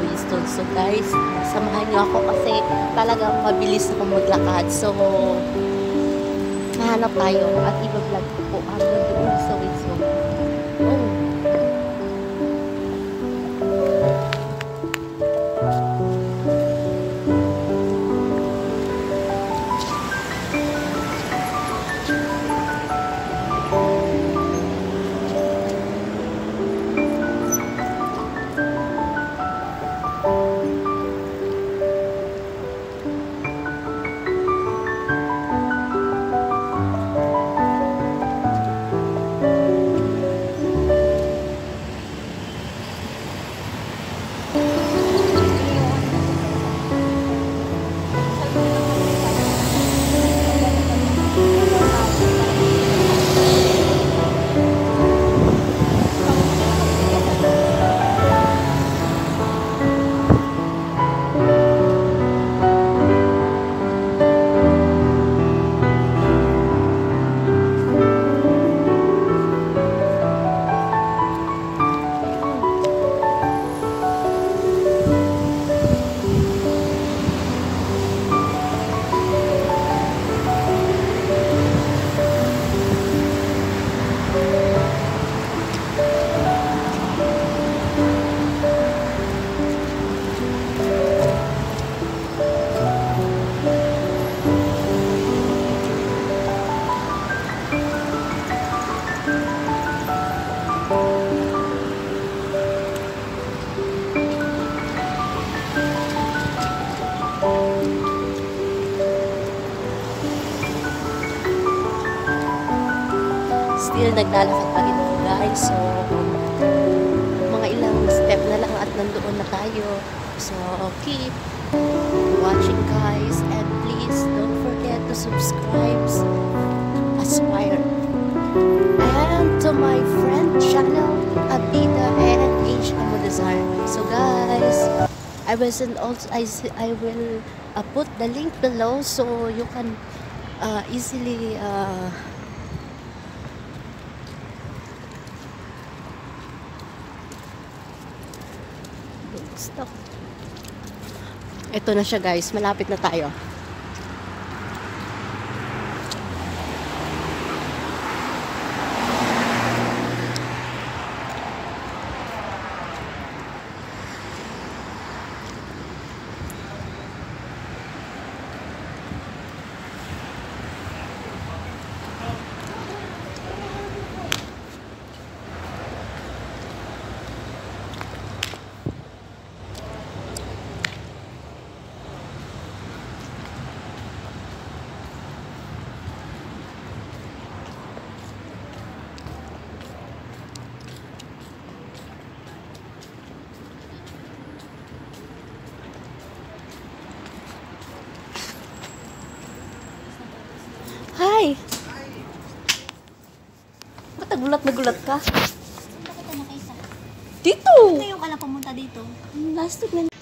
Quezon. So guys, samahan niyo ako kasi talagang mabilis ako maglakad. So, mahanap tayo at i-vlog ko po hanggang doon sa Quezon. Oh. Still naglalakad pa rin ako guys. So, mga ilang step na lang at nandoon na tayo. So, keep watching guys. And please don't forget to subscribe Aspire. And to my friend channel, Abida and H. Amodazar. So guys, I will put the link below so you can easily stop. Ito na siya guys, malapit na tayo. Hi! Ba't nagulat ka? Saan ba kita nakita? Dito! Ngayon ka lang pumunta dito. Last week na.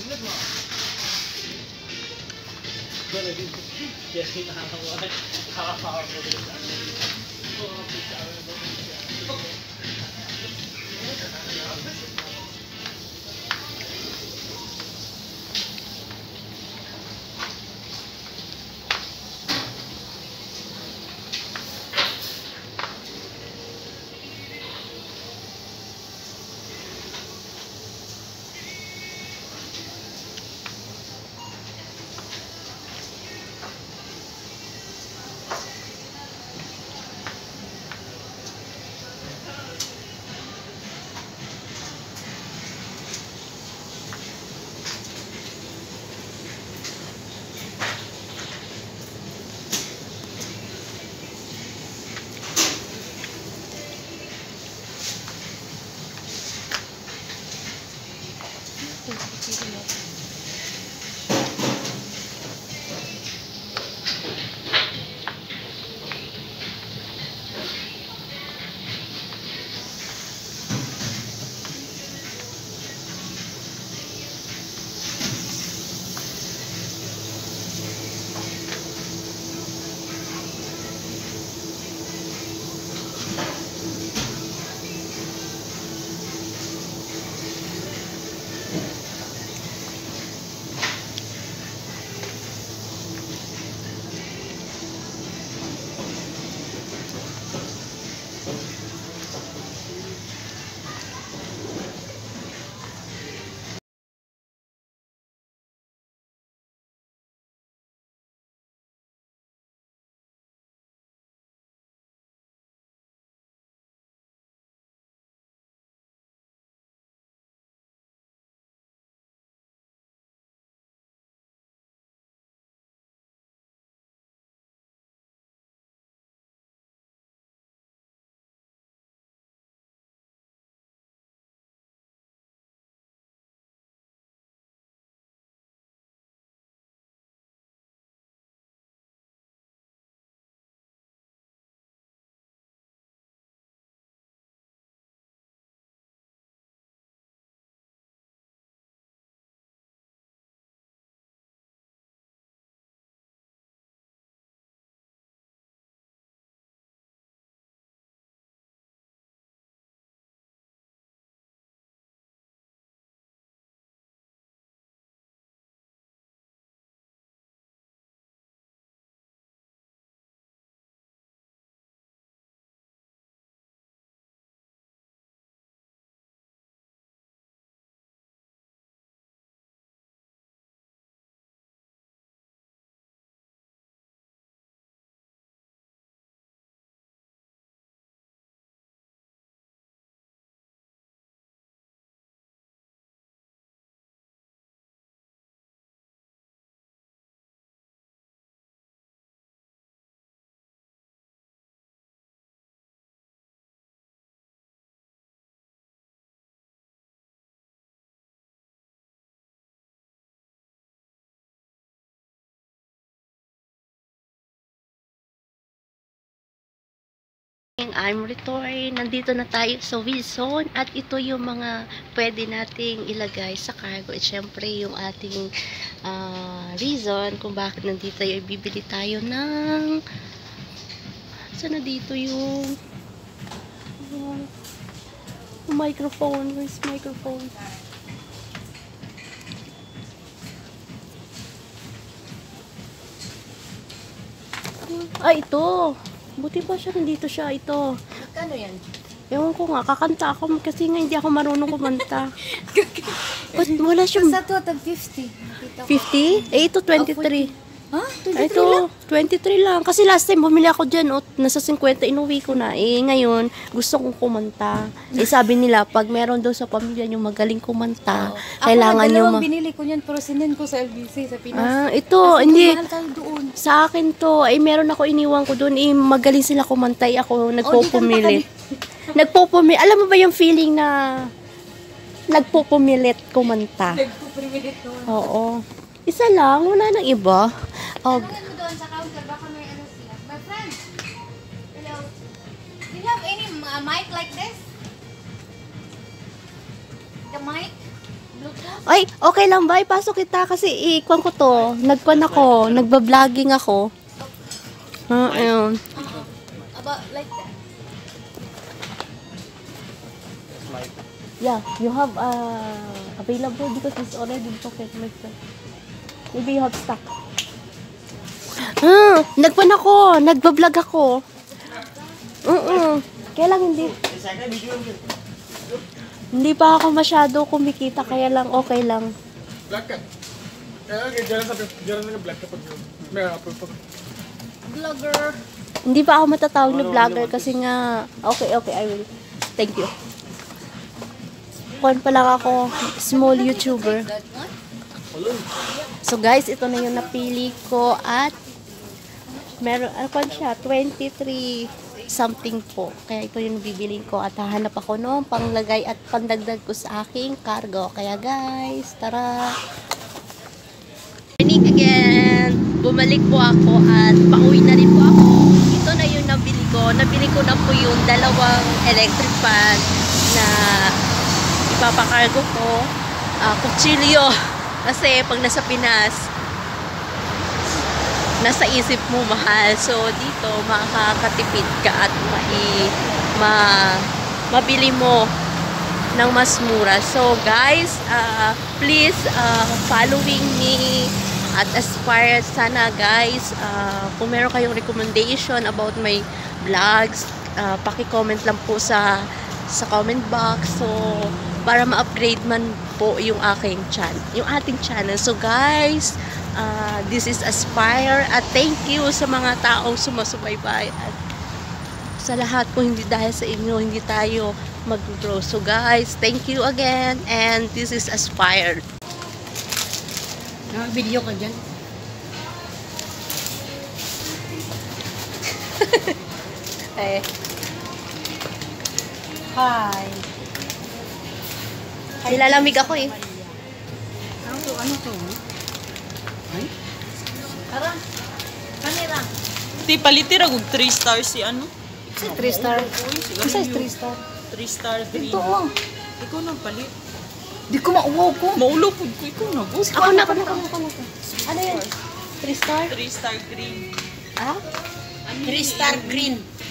I'm Ritoy. Nandito na tayo sa Wizone at ito yung mga pwede nating ilagay sa cargo. At syempre yung ating reason kung bakit nandito tayo, bibili tayo ng saan na dito yung microphone. Where's microphone? Ito. Buti pa siya, nandito siya. Ito. Magkano yan? Ewan ko nga, kakanta ako kasi nga hindi ako marunong kumanta. But wala siyang... Sa to, tag 50. 50? Ito 23. Ha? 23 Ito, lang? 23 lang. Kasi last time, bumili ako dyan, nasa 50, inuwi ko na. Ngayon, gusto kong kumanta. Sabi nila, pag meron daw sa pamilya yung magaling kumanta, kailangan Ako yung... binili ko yan, pero sinend ko sa LBC, sa Pinas. Ito, Kasi hindi. mahal tayo doon. Sa akin to, meron ako iniwan ko doon, magaling sila kumanta, ako nagpupumilit. Nagpupumilit. Alam mo ba yung feeling na nagpupumilit kumanta? Nagpupumilit doon. Oo. Isa lang, wala nang iba. Tanungin mo doon sa counter, baka may ano sila. My friend, hello. Do you have any mic like this? The mic? Bluetooth? Ay, okay lang ba? Ipasok kita kasi ikwan ko to. Nagkwan ako. Nagba-vlogging ako. Ayun. About like that. Yeah, you have available because it's already pocket my friend. Maybe you have stock. Nagkwan ako. Nagba-vlog ako. Kaya lang hindi pa ako masyado kumikita, kaya lang okay lang. Black ka. Diyan na black ka pag may apple pa. Vlogger. Hindi pa ako matatawag na vlogger kasi nga, okay, I will. Thank you. Kuwan pa lang ako, small YouTuber. So guys, ito na yung napili ko at meron, ano siya, 23 something po. Kaya ito yung bibiling ko at hahanap ako no panglagay at pandagdag ko sa aking cargo. Kaya guys, tara! Morning again! Bumalik po ako at pauwi na rin po ako. Ito na yung nabili ko. Nabili ko na po yung dalawang electric fan na ipapakargo ko. Kutsilyo. Kasi pag nasa Pinas, nasa isip mo mahal. So, dito, makakatipid ka at mabili mo ng mas mura. So, guys, please, following me at Aspire. Sana, guys, kung meron kayong recommendation about my vlogs, paki-comment lang po sa comment box. So, para ma-upgrade man po yung ating channel. So, guys, this is Aspire at thank you sa mga taong sumasubaybay at sa lahat kung hindi dahil sa inyo hindi tayo mag-grow. So guys, thank you again and this is Aspire. Video ka dyan? Eh. Hi. Nilalamig ako eh. Ano to? Ay? Tara. Kanira. Di palitira og 3 stars si ano? 3 star. Isa 3 star. 3 star 3. Ito oh. Ikaw nang palit. Di ko mauwaw ko. Maulo pud ko ikaw na. Boss. Ako na. Ano yun? 3 star? 3 star green. Ah? 3 star green.